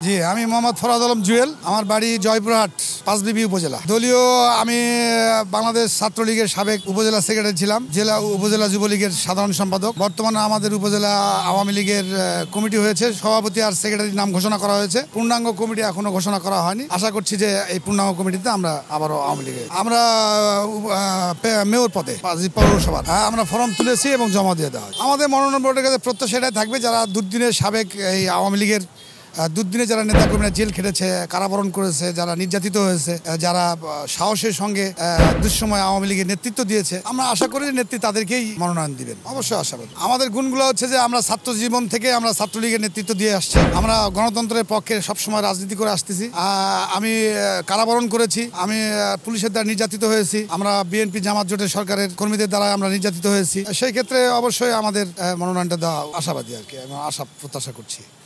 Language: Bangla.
জি, আমি মোহাম্মদ ফরাদ আলম জুয়েল। আমার বাড়ি জয়পুরহাট পাঁচবিবি উপজেলা। দলীয় আমি বাংলাদেশ ছাত্রলীগের সাবেক উপজেলা সেক্রেটারি ছিলাম, উপজেলা যুবলীগের সাধারণ সম্পাদক। বর্তমানে আমাদের উপজেলা আওয়ামী লীগের কমিটি হয়েছে, সভাপতি আর সেক্রেটারির নাম ঘোষণা করা হয়েছে। পূর্ণাঙ্গ কমিটি এখনো ঘোষণা করা হয়নি। আশা করছি যে এই পূর্ণাঙ্গ কমিটিতে আমরা আবারও আওয়ামী লীগে আমরা মেয়র পদে পৌরসভার আমরা ফর্ম তুলেছি এবং জমা দিয়ে দেওয়া হয়। আমাদের মনোনয়ন বোর্ডের কাছে প্রত্যাশা এটাই থাকবে, যারা দুর্দিনের সাবেক এই আওয়ামী লীগের দুর্দিনে যারা নেতাকর্মীরা জেল খেটেছে, কারাবরণ করেছে, যারা নির্যাতিত হয়েছে, যারা সাহসের সঙ্গে দুঃসময় আওয়ামী লীগের নেতৃত্ব দিয়েছে, আমরা আশা করি নেত্রী তাদেরকেই মনোনয়ন দিবেন। অবশ্যই আশাবাদী। আমাদের গুণগুলো হচ্ছে যে আমরা ছাত্র জীবন থেকে আমরা ছাত্রলীগের নেতৃত্ব দিয়ে আসছি। আমরা গণতন্ত্রের পক্ষে সবসময় রাজনীতি করে আসতেছি। আমি কারাবরণ করেছি, আমি পুলিশের দ্বারা নির্যাতিত হয়েছি, আমরা বিএনপি জামাত জোটের সরকারের কর্মীদের দ্বারা আমরা নির্যাতিত হয়েছি। সেই ক্ষেত্রে অবশ্যই আমাদের মনোনয়নটা দেওয়া আশাবাদী আর কি, আশা প্রত্যাশা করছি।